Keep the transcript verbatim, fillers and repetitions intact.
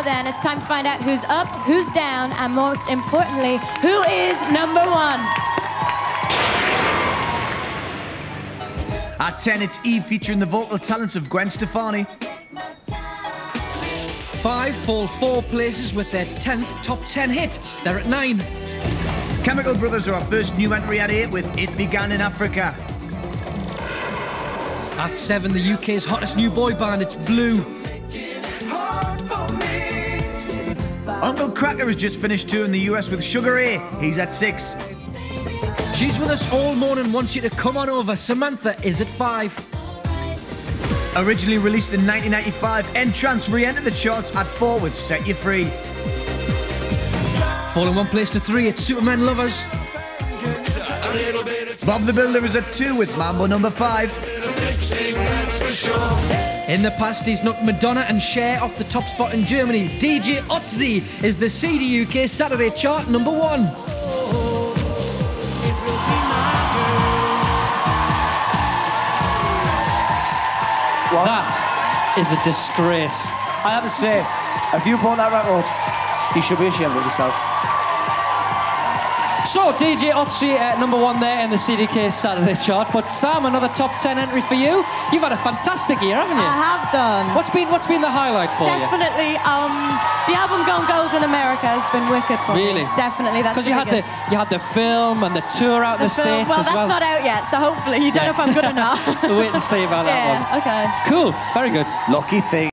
Now then, it's time to find out who's up, who's down, and most importantly, who is number one. At ten, it's Eve featuring the vocal talents of Gwen Stefani. Five fall four places with their tenth top ten hit. They're at nine. Chemical Brothers are our first new entry at eight with It Began in Africa. At seven, the U K's hottest new boy band, it's Blue. Uncle Cracker has just finished touring the U S with Sugar Ray. He's at six. She's with us all morning, wants you to come on over. Samantha is at five. Originally released in nineteen ninety-five, NTrande re-entered the charts at four with Set You Free. Falling one place to three, it's Superman Lovers. Bob the Builder is at two with Mambo number five. In the past, he's knocked Madonna and Cher off the top spot in Germany. D J Otzi is the C D U K Saturday chart number one. What? That is a disgrace. I have to say, if you bought that record, you should be ashamed of yourself. So, D J Otzi at number one there in the C D K Saturday chart. But Sam, another top ten entry for you. You've had a fantastic year, haven't you? I have done. What's been What's been the highlight for Definitely, you? um, the album Gone Gold in America has been wicked for really? me. Definitely, that's because you had biggest. the you had the film and the tour out in the, the film, States well, as well. Well, that's not out yet, so hopefully you don't yeah. know if I'm good or not. We'll wait and see about that yeah, one. Okay. Cool. Very good. Lucky thing.